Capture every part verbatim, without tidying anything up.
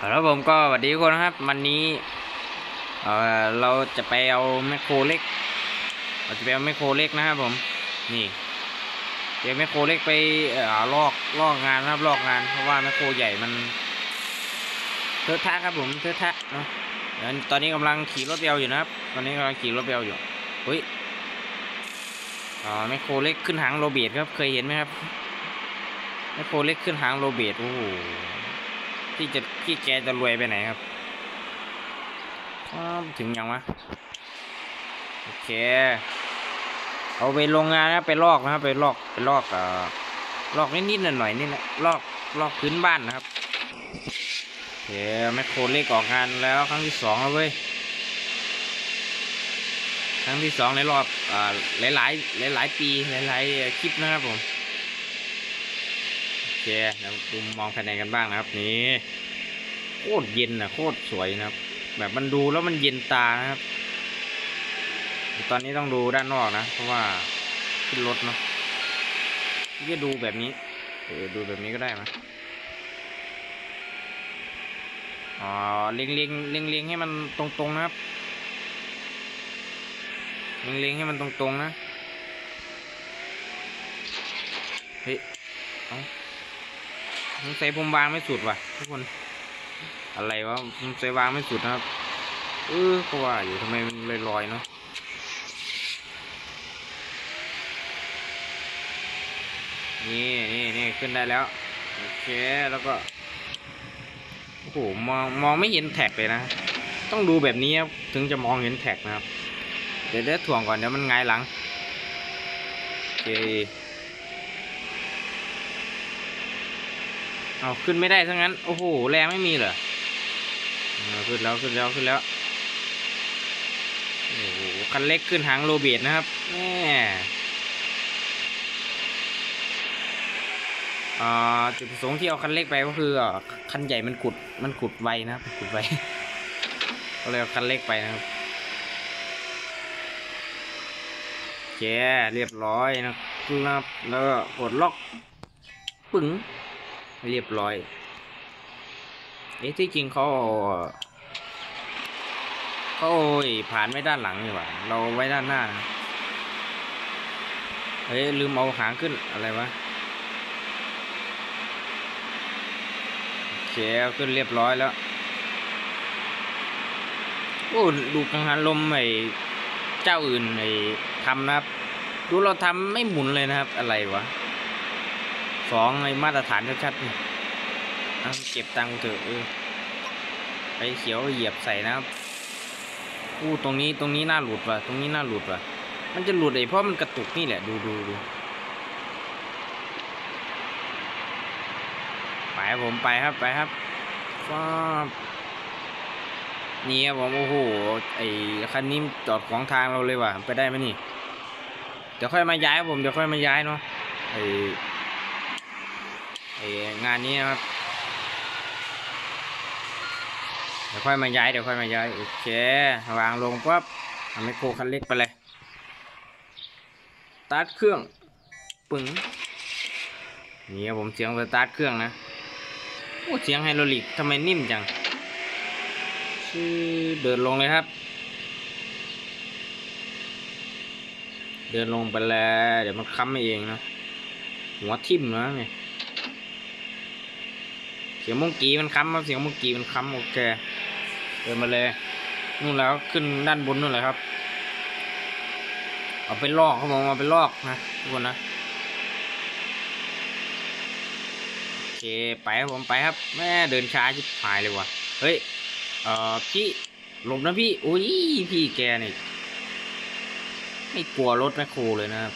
แล้วผมก็สวัสดีทุกคนนะครับวันนี้เอ่อเราจะไปเอาแมคโครเล็กเราจะไปเอาแมคโครเล็กนะครับผมนี่เดี๋ยวแมคโครเล็กไปเอ่อลอกลอกงานนะครับลอกงานเพราะว่าแมคโครใหญ่มันเทอะทะครับผมเทอะทะเนาะตอนนี้กำลังขี่รถเบลอยู่นะครับตอนนี้กำลังขี่รถเบลอยู่เฮ้ยอ๋อแมคโครเล็กขึ้นหางโรเบิร์ตครับเคยเห็นไหมครับแมคโครเล็กขึ้นหางโรเบิร์ตโอ้โหที่จะที่แกจะรวยไปไหนครับถึงยังวะโอเคเอาไปโรงงานนะไปลอกนะครับไปลอกไปลอกเอ่อลอกนิดๆหน่อยๆนี่แหละลอกลอกพื้นบ้านนะครับโอเคแมคโครเล็กออกงานแล้วครั้งที่สองแล้วเว้ยครั้งที่สองในรอบอ่าหลายหลายหลายหลายปีหลายหลายคลิปนะครับผมโอเคเดี๋ยวดูมองภายในกันบ้างนะครับนี่โคตรเย็นนะโคตรสวยนะครับแบบมันดูแล้วมันเย็นตานะครับตอนนี้ต้องดูด้านนอกนะเพราะว่าขึ้นรถเนาะจะดูแบบนี้เออดูแบบนี้ก็ได้ไหมอ๋อเล็งเล็งเล็งเล็งให้มันตรงๆนะครับเล็งเล็งให้มันตรงๆนะเฮ้ยเอาผมใส่ผมวางไม่สุดว่ะทุกคนอะไรวะผมใส่วางไม่สุดนะครับเออก็ว่าอยู่ทำไมมันลอยๆเนาะนี่นี่นี่ขึ้นได้แล้วโอเคแล้วก็โอ้โหมองมองไม่เห็นแท็กเลยนะต้องดูแบบนี้ถึงจะมองเห็นแท็กนะครับเดี๋ยวเดี๋ยวถ่วงก่อนเดี๋ยวมันไงหลังโอเคเอาขึ้นไม่ได้ทั้งนั้นโอ้โหแรงไม่มีเหรอขึ้นแล้วขึ้นแล้วขึ้นแล้วโอ้โหคันเล็กขึ้นหางโรเบิร์ตนะครับแม่จุดประสงค์ที่เอาคันเล็กไปก็คือคันใหญ่มันขุดมันขุดไวนะครับขุดไวก็เลยเอาคันเล็กไปนะครับแกเรียบร้อยนะครับแล้วก็กดล็อกปึ๋งเรียบร้อยเอ๊ะที่จริงเขาเขาผ่านไว้ด้านหลังนี่หว่าเราไว้ด้านหน้านะเฮ้ยลืมเอาหางขึ้นอะไรวะโอเคขึ้นเรียบร้อยแล้วโอ้ดูกังหันลมไอ้เจ้าอื่นไอ้ทำนะครับดูเราทำไม่หมุนเลยนะครับอะไรวะสองในมาตรฐานชัดๆนี่เก็บตังค์เถอะเออไปเขียวเหยียบใส่นะครับอู้ตรงนี้ตรงนี้น่าหลุดว่ะตรงนี้น่าหลุดว่ะมันจะหลุดไอ้เพราะมันกระตุกนี่แหละดูดูดูไปผมไปครับไปครับฟ้านี่ครับผมโอ้โหไอ้คันนี้จอดขวางทางเราเลยว่ะไปได้ไหมนี่เดี๋ยวค่อยมาย้ายผมเดี๋ยวค่อยมาย้ายเนาะไอ้ไอ้งานนี้นะครับเดี๋ยวค่อยมาย้ายเดี๋ยวค่อยมาย้ายโอเควางลงปั๊บทำให้โคคันเล็กไปเลยสตาร์ทเครื่องปึ้งนี่ครับผมเสียงสตาร์ทเครื่องนะโอ้เสียงไฮดรอลิกทำไมนิ่มจังชื่อเดินลงเลยครับเดินลงไปแล้วเดี๋ยวมันค้ำเองนะหัวทิ่มนะเนี่ยเสียงมุงกีมันค้ำครับเสียงมุงกีมันค้ำโอเคเดินมาเลยนู่นแล้วขึ้นด้านบนนู่นเลยครับเอาไปลอกเขาบอกเอาไปลอกนะทุกคนนะโอเคไปครับผมไปครับแม่เดินช้าชิบหายเลยว่ะเฮ้ยเอ่อพี่หลบนะพี่อุ้ยพี่แกนี่ไม่กลัวรถแมคโครเลยนะครับ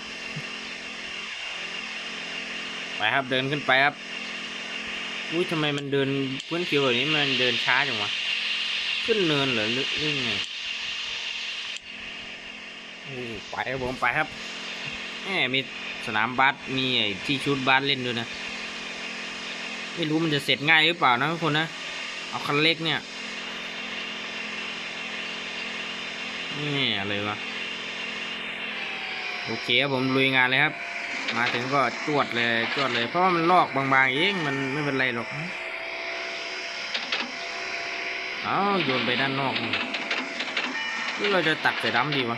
ไปครับเดินขึ้นไปครับอุ้ยทำไมมันเดินพื้นผิวแบบนี้มันเดินช้าจังวะขึ้นเนินเหรอหรือไงโอ้ไปครับผมไปครับแหมมีสนามบาสมีไอ้ที่ชุดบาสเล่นด้วยนะไม่รู้มันจะเสร็จง่ายหรือเปล่านะทุกคนนะเอาคันเล็กเนี่ยนี่อะไรวะโอเคครับผมลุยงานเลยครับมาถึงก็จวดเลยจวดเลยเพราะว่ามันลอกบางๆเองมันไม่เป็นไรหรอกอ้าวโยนไปด้านนอกหรือเราจะตักใส่ดำดีวะ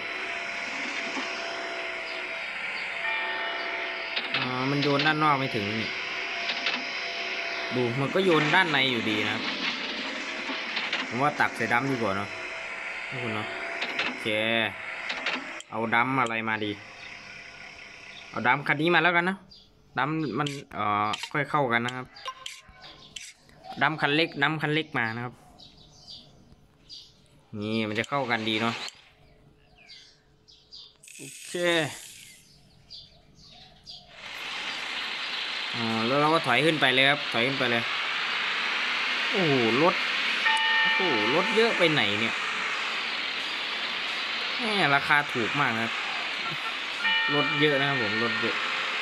อ๋อมันโยนด้านนอกไม่ถึงนี่ดูมันก็โยนด้านในอยู่ดีนะครับผมว่าตักใส่ดำดีกว่าเนาะทุกคนเนาะโอเคเอาดำอะไรมาดีเอาดำคันนี้มาแล้วกันนะดำมันเอ่อค่อยเข้ากันนะครับดำคันเล็กดำคันเล็กมานะครับนี่มันจะเข้ากันดีเนาะโอเคอ๋อแล้วเราก็ถอยขึ้นไปเลยครับถอยขึ้นไปเลยโอ้โหรถโอ้โหรถเยอะไปไหนเนี่ยแหมราคาถูกมากนะครับรถเยอะนะครับผมรถเยอะ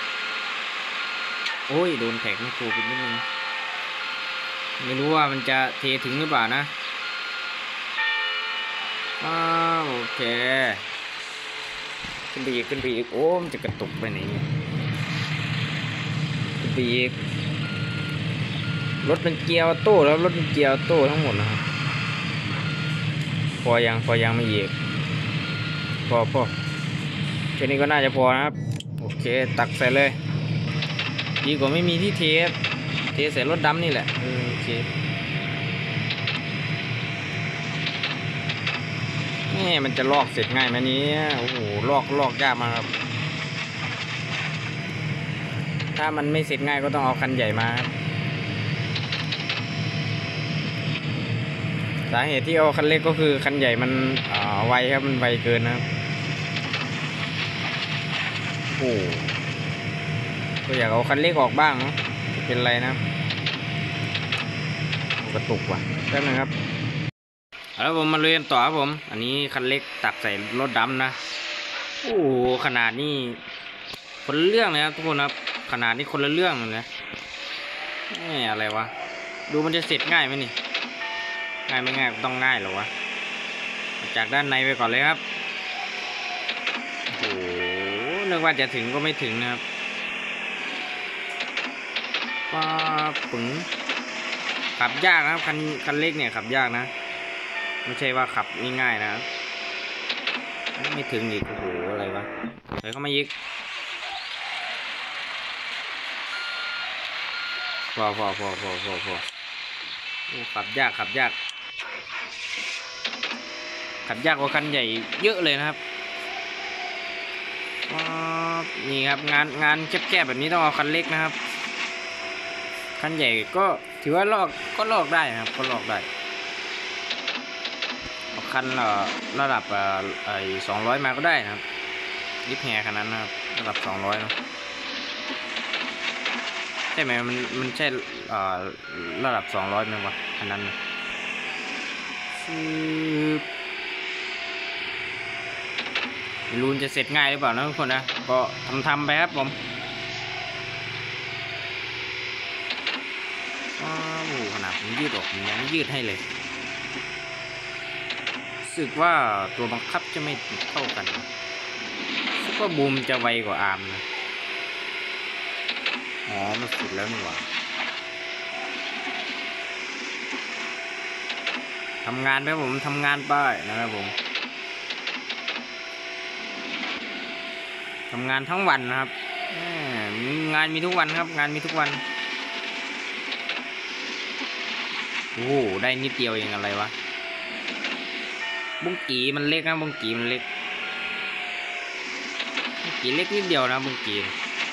โอ้ยโดนแท็กไม่ครูไปนิดนึงไม่รู้ว่ามันจะเทถึงหรือเปล่านะอ้าวโอเคขึ้นไปอีกขึ้นไปอีกโอ้มันจะกระตุกไปไหนเนี่ยขึ้นไปอีกรถมันเกียร์ออโต้แล้วรถมันเกียร์ออโต้ทั้งหมดนะครับพอยังพอยังไม่อีกพอพอแค่นี้ก็น่าจะพอนะครับโอเคตักใส่เลยดีกว่าไม่มีที่เทสเทใส่รถดำนี่แหละโอเคนี่มันจะลอกเสร็จง่ายไหมนี้โอ้โหลอกลอกยากมากครับถ้ามันไม่เสร็จง่ายก็ต้องเอาคันใหญ่มาครับสาเหตุที่เอาคันเล็กก็คือคันใหญ่มันไวครับมันไวเกินนะครับโอ้ก็อยากเอาคันเล็กออกบ้างเนาะเป็นไรนะกระตุกว่ะแป๊บนึงครับแล้วผมมาเรียนต่อครับผมอันนี้คันเล็กตักใส่รถดำนะโอ้ขนาดนี้คนละเรื่องเลยครับทุกคนครับขนาดนี้คนละเรื่องเลยนะนี่อะไรวะดูมันจะเสร็จง่ายไหมนี่ง่ายไม่ง่ายต้องง่ายหรอวะจากด้านในไปก่อนเลยครับโอ้นึกว่าจะถึงก็ไม่ถึงนะครับป้าปึ๋งขับยากนะครับคันคันเล็กเนี่ยขับยากนะไม่ใช่ว่าขับง่ายๆนะไม่ถึงอีกโอ้โหอะไรวะใส่เข้ามาอีกพอพอพอพอพอพอโอ้ขับยากขับยากขับยากกว่าคันใหญ่เยอะเลยนะครับนี่ครับงานงานแคบๆแบบนี้ต้องเอาคันเล็กนะครับคันใหญ่ก็ถือว่าลอกก็ลอกได้นะครับก็ลอกได้เอาคันระดับไอ้สองร้อยมาก็ได้นะครับลิฟต์แฮร์คันนั้นนะครับระดับสองร้อยนะใช่ไหมมันมันใช่ระดับสองร้อยไหมวะคันนั้นไม่รู้จะเสร็จง่ายหรือเปล่านะทุกคนนะก็ทำทำไปครับผมว้าวขนาดผมยืดออกยังไม่ยืดให้เลยรู้สึกว่าตัวบังคับจะไม่เท่ากันซุปเปอร์บูมจะไวกว่าอาร์มนะอ๋อมันสุดแล้วนี่หว่าทำงานไปผมทำงานไปนะครับผมทำงานทั้งวันนะครับงานมีทุกวันครับงานมีทุกวันโอ้ได้นิดเดียวเองอะไรวะบุ้งกีมันเล็กนะบุ้งกีมันเล็กบุ้งกีเล็กนิดเดียวนะบุ้งกี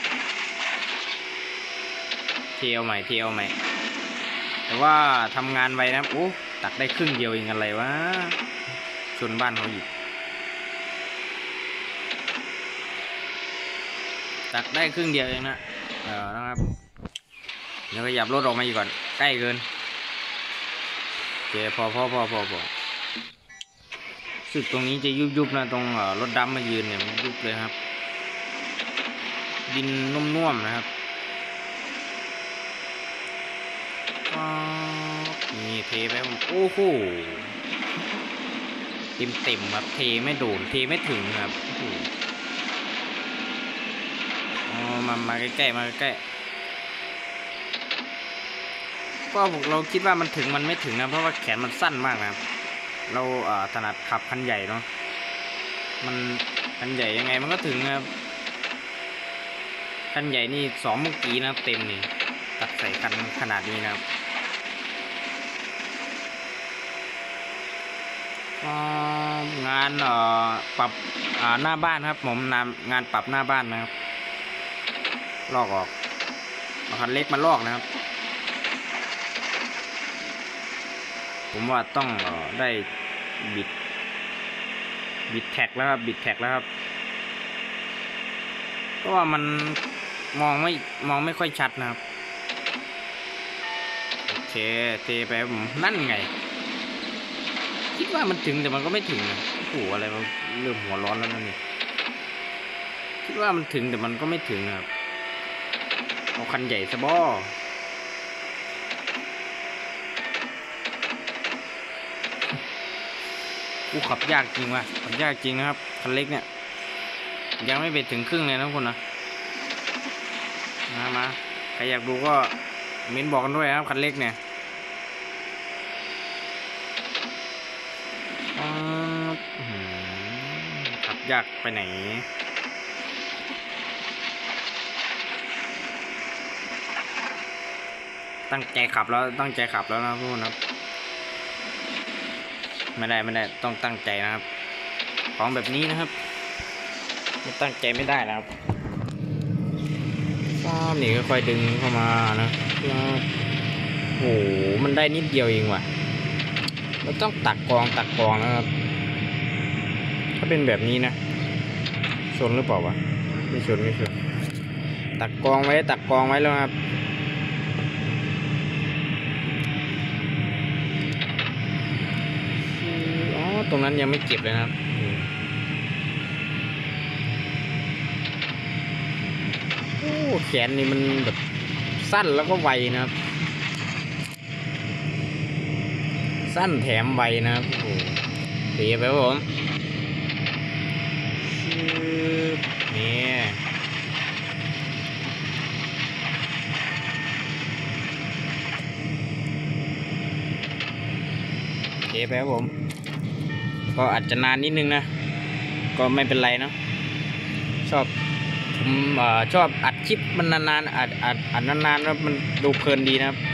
เที่ยวใหม่เที่ยวใหม่แต่ว่าทำงานไวนะโอ้ตักได้ครึ่งเดียวเองอะไรวะชนบ้านเขาอีกตักได้ครึ่งเดียวเองนะเออนะครับเดี๋ยวขยับรถออกมาอีกก่อนใกล้เกินโอเคพอพอพอพอพอสึกตรงนี้จะยุบยุบนะตรงรถดำมายืนเนี่ยมันยุบเลยครับดินนุ่มๆนะครับนี่เทไปโอ้โหเต็มเต็มครับเทไม่โดนเทไม่ถึงครับอ๋อมามาใกล้ๆมาใกล้ๆก็เราคิดว่ามันถึงมันไม่ถึงนะเพราะว่าแขนมันสั้นมากนะครับเราเอ่อถนัดขับคันใหญ่เนาะมันคันใหญ่ยังไงมันก็ถึงนะครับคันใหญ่นี่สองเมื่อกี้นะเต็มนี่ตัดใส่คันขนาดนี้นะครับงานเอ่อปรับอ่าหน้าบ้านครับผมนำงานปรับหน้าบ้านนะครับลอกออกเอาคันเล็กมาลอกนะครับผมว่าต้องเอ่อได้บิดบิดแท็กแล้วครับบิดแท็กแล้วครับเพราะว่ามันมองไม่มองไม่ค่อยชัดนะครับโอเคเทไปผมนั่นไงคิดว่ามันถึงแต่มันก็ไม่ถึงนะโอ้โหอะไรมันเริ่มหัวร้อนแล้วนั่นนี่คิดว่ามันถึงแต่มันก็ไม่ถึงนะครับเอาคันใหญ่ซะบ่กูขับยากจริงว่ะขับยากจริงนะครับคันเล็กเนี่ยยังไม่ไปถึงครึ่งเลยนะทุกคนนะมามาใครอยากดูก็เม้นบอกกันด้วยครับคันเล็กเนี่ยขับยากไปไหนตั้งใจขับแล้วตั้งใจขับแล้วนะทุกคนครับไม่ได้ไม่ได้ต้องตั้งใจนะครับของแบบนี้นะครับไม่ตั้งใจไม่ได้นะครับซ้อมนี่ค่อยๆดึงเข้ามานะโอ้โหมันได้นิดเดียวเองว่ะเราต้องตักกองตักกองนะครับถ้าเป็นแบบนี้นะชนหรือเปล่าวะไม่ชนไม่ชนตักกองไว้ตักกองไว้แล้วครับอ๋อตรงนั้นยังไม่เก็บเลยนะครับโอ้แขนนี่มันแบบสั้นแล้วก็ไวนะครับสั้นแถมไวนะครับโอ้เสียไปครับผมนี่เสียไปครับผมก็อาจจะนานนิดนึงนะก็ไม่เป็นไรเนาะชอบผมเอ่อชอบอัดคลิปมันนานๆอัดอัดอัดนานๆแล้วมันดูเพลินดีนะครับ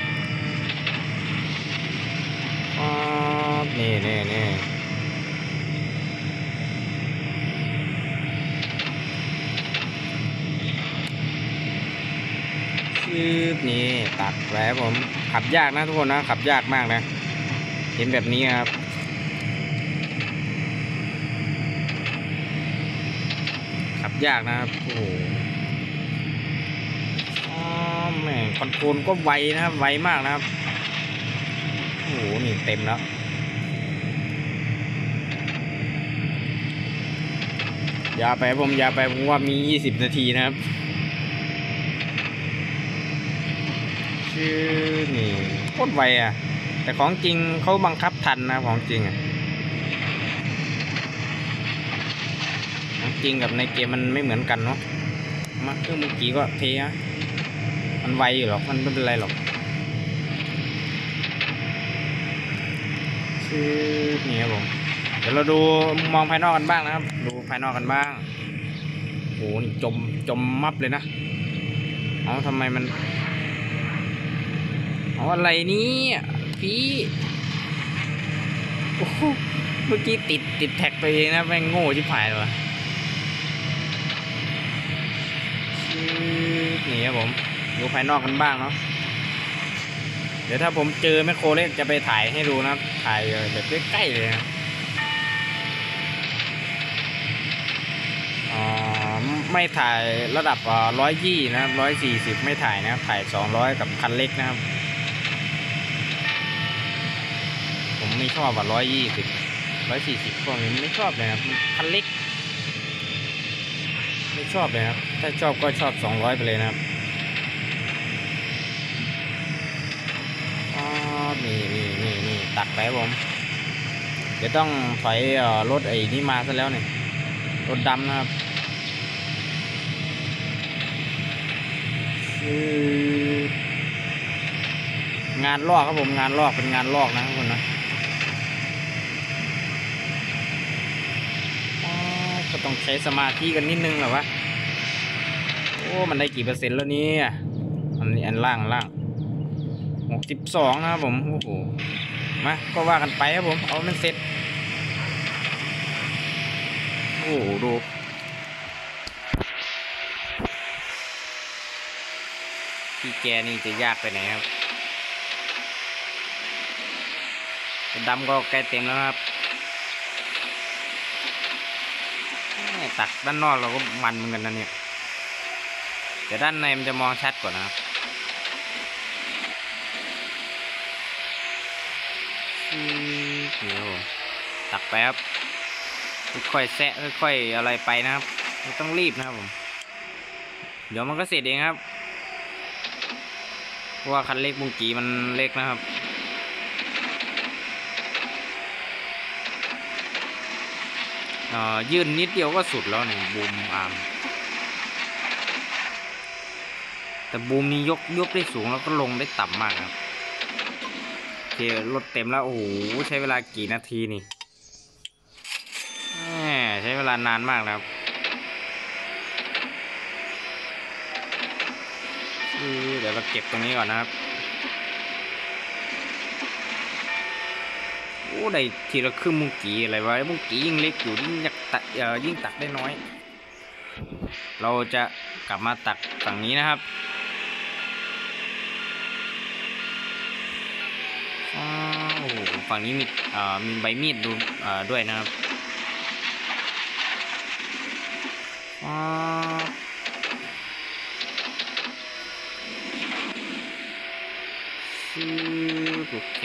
นี่นี่นี่ชืบนี่ตัดแผลผมขับยากนะทุกคนนะขับยากมากนะเห็นแบบนี้ครับขับยากนะครับโอ้โหแม่คอนโทรลก็ไวนะครับไวมากนะครับโอ้โหนี่เต็มแล้วอย่าไปผมอย่าไปผมว่ามียี่สิบนาทีนะครับชื่อนี่โคตรไวอ่ะแต่ของจริงเขาบังคับทันนะของจริงอ่ะของจริงกับในเกมมันไม่เหมือนกันเนาะมาเครื่องเมื่อกี้ก็เทะมันไวอยู่หรอกมันไม่เป็นไรหรอกชื่อนี่ครับผมเดี๋ยวเราดูมองภายนอกกันบ้างนะครับดูภายนอกกันบ้างโอ้โหนี่จมจมมับเลยนะอ๋อทำไมมันอ๋ออะไรนี่พี่โอ้โหเมื่อกี้ติดติดแท็กตัวเองนะแม่งโง่ชิบหายเลยวะนี่ครับผมดูภายนอกกันบ้างเนาะเดี๋ยวถ้าผมเจอแมคโครเล็กจะไปถ่ายให้ดูนะครับถ่ายแบบใกล้ๆเลยนะอ๋อไม่ถ่ายระดับร้อยยี่นะครับร้อยสี่สิบไม่ถ่ายนะครับถ่ายสองร้อยกับคันเล็กนะครับผมไม่ชอบอ่ะร้อยยี่สิบร้อยสี่สิบพวกนี้ไม่ชอบเลยครับคันเล็กไม่ชอบเลยครับถ้าชอบก็ชอบสองร้อยไปเลยนะครับอ๋อนี่นี่นี่นี่ตักไปผมเดี๋ยวต้องถอยรถไอ้นี่มาซะแล้วเนี่ยรถดำนะครับงานลอกครับผมงานลอกเป็นงานลอกนะทุกคนนะก็ต้องใช้สมาธิกันนิดนึงหรอวะโอ้มันได้กี่เปอร์เซ็นต์แล้วเนี่ยอันนี้อันล่างล่างหกสิบสองนะครับผมโอ้โหมาก็ว่ากันไปครับผมเอามันเสร็จโอ้โหดูพี่แกนี่จะยากไปไหนครับดำก็ใกล้เต็มแล้วครับตักด้านนอกเราก็มันเหมือนกันนะเนี่ยแต่ด้านในมันจะมองชัดกว่านะครับนี่ครับผมตักแป๊บค่อยๆแซะค่อยๆอะไรไปนะครับไม่ต้องรีบนะครับผมเดี๋ยวมันก็เสร็จเองครับเพราะว่าคันเล็กบุงกีมันเล็กนะครับอ่ายื่นนิดเดียวก็สุดแล้วเนี่ยบูมอาร์มแต่บูมนี้ยกยกได้สูงแล้วก็ลงได้ต่ำมากครับโอเครถเต็มแล้วโอ้โหใช้เวลากี่นาทีนี่ใช้เวลานานมากนะครับเดี๋ยวเราเก็บตรงนี้ก่อนนะครับโอ้ได้ทีละครึ่งมุงกีอะไรวะมุงกียิ่งเล็กอยู่ยิ่งอยากตัดเอ่อยิ่งตักได้น้อยเราจะกลับมาตักฝั่งนี้นะครับโอ้โหฝั่งนี้มีเอ่อมีใบมีดดูเอ่อด้วยนะครับโอเค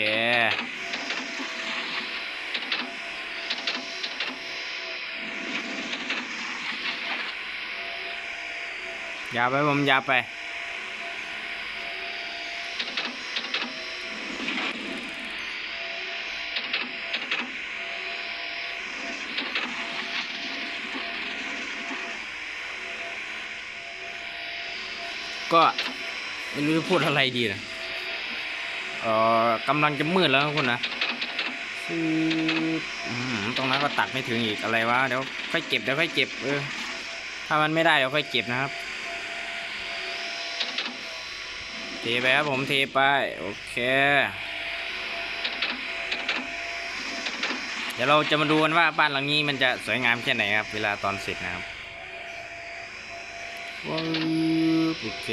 ยาวไปผมยาวไปก็ไม่รู้จะพูดอะไรดีนะเอ่อกำลังจะมืดแล้วคุณนะตรงนั้นก็ตัดไม่ถึงอีกอะไรวะเดี๋ยวค่อยเก็บเดี๋ยวค่อยเก็บเออถ้ามันไม่ได้เดี๋ยวค่อยเก็บนะครับเทไปครับผมเทไปโอเคเดี๋ยวเราจะมาดูกันว่าบ้านหลังนี้มันจะสวยงามแค่ไหนครับเวลาตอนเสร็จนะครับโอเค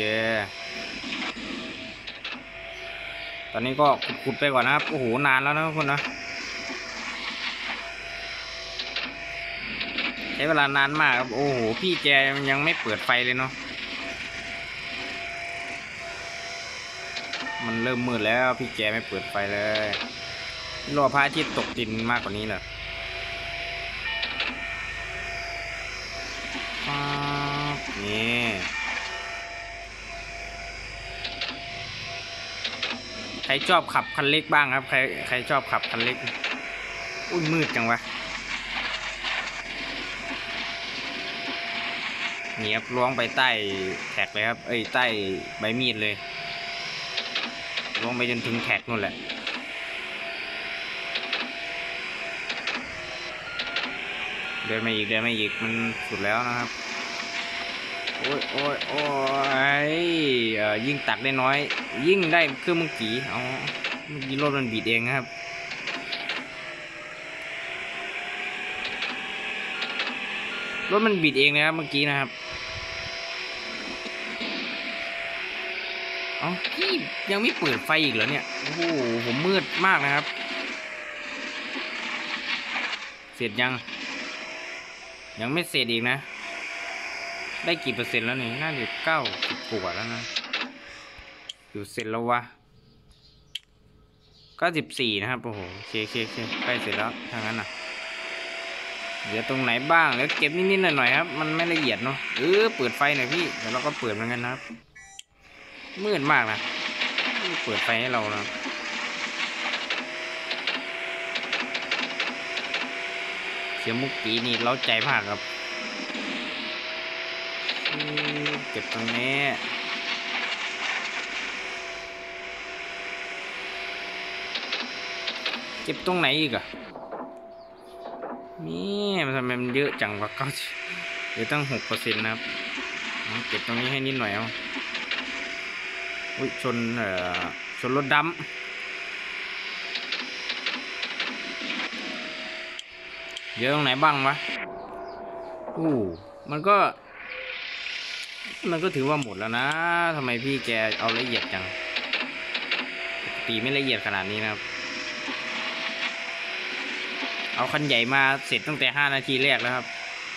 ตอนนี้ก็ขุดๆไปก่อนนะครับโอ้โหนานแล้วนะทุกคนนะใช้เวลานานมากครับโอ้โหพี่แกยังไม่เปิดไฟเลยเนาะมันเริ่มมืดแล้วพี่แกไม่เปิดไฟเลยรอพระอาทิตย์ตกดินมากกว่านี้เลยนี่ใครชอบขับคันเล็กบ้างครับใครใครชอบขับคันเล็กอุ้ยมืดจังวะเนียบล้วงไปใต้แท็กเลยครับเอ้ยใต้ใบมีดเลยล้วงไปจนถึงแท็กนู่นแหละเดินมาอีกเดินมาอีกมันสุดแล้วนะครับโอ้ยโอ้ยโอ้ยเอ่อยิ่งตักได้น้อยยิ่งได้เครื่องมือกีเอาเมื่อกี้รถมันบีดเองครับรถมันบีดเองนะครับเมื่อกี้นะครับอ๋อพี่ยังไม่เปิดไฟอีกเหรอเนี่ยโอ้โหผมมืดมากนะครับเสร็จยังยังไม่เสร็จอีกนะได้กี่เปอร์เซ็นต์แล้วนี่น่าจะเก้าสิบกว่าแล้วนะอยู่เสร็จแล้ววะก็สิบสี่นะครับโอ้โหเคเคเคใกล้เสร็จแล้วทางนั้นนะเดี๋ยวตรงไหนบ้างแล้วเก็บนิดๆหน่อยๆครับมันไม่ละเอียดเนาะเออเปิดไฟหน่อยพี่เดี๋ยวเราก็เปิดเหมือนกันนะครับมืดมากนะเปิดไฟให้เรานะเสียงมุกกีนี่เล้าใจมากครับเก็บตรงนี้ก็บตรงไหนอีกอะนี่มันทำไมมันเยอะจังวะก็เดี๋ยวตั้งหกเปอร์เซ็นต์นะครับเก็บตรงนี้ให้นิดหน่อยเอาอุ้ยชนเอ่อชนรถดำเยอะตรงไหนบ้างวะอู้มันก็มันก็ถือว่าหมดแล้วนะทำไมพี่แกเอาละเอียดจังตีไม่ละเอียดขนาดนี้นะครับเอาคันใหญ่มาเสร็จตั้งแต่ห้านาทีแรกแล้วครับ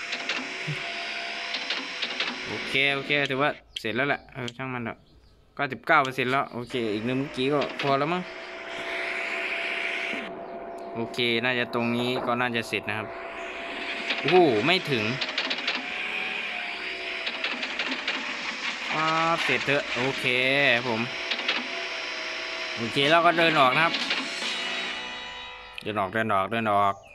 โอเคโอเคถือว่าเสร็จแล้วแหละเออช่างมันเถอะเก้าสิบเก้าเปอร์เซ็นต์แล้วโอเคอีกหนึ่งเมื่อกี้ก็พอแล้วมั้งโอเคน่าจะตรงนี้ก็น่าจะเสร็จนะครับโอ้โหไม่ถึงว้าเสร็จเถอะโอเคผมโอเคแล้วก็เดินออกนะครับเดินออกเดินออกเดินออก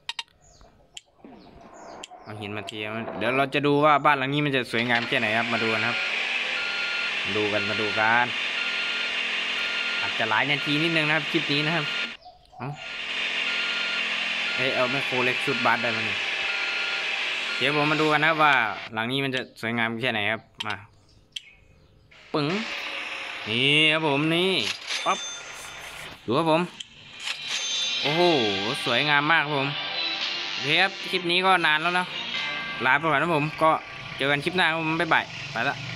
เอาหินมาเทียมเดี๋ยวเราจะดูว่าบ้านหลังนี้มันจะสวยงามแค่ไหนครับมาดูนะครับดูกันมาดูกันอาจจะหลายนาทีนิดนึงนะครับคลิปนี้นะครับเอาเฮ้ยเอาแมคโครเล็กชุดบัสได้ไหมเนี่ยเดี๋ยวผมมาดูกันนะครับว่าหลังนี้มันจะสวยงามแค่ไหนครับมาปึ๋งนี่ครับผมนี่ปั๊บดูครับผมโอ้โหสวยงามมากครับผมโอเคครับคลิปนี้ก็นานแล้วนะลาไปก่อนนะผมก็เจอกันคลิปหน้าครับผมบ๊ายบายไปละ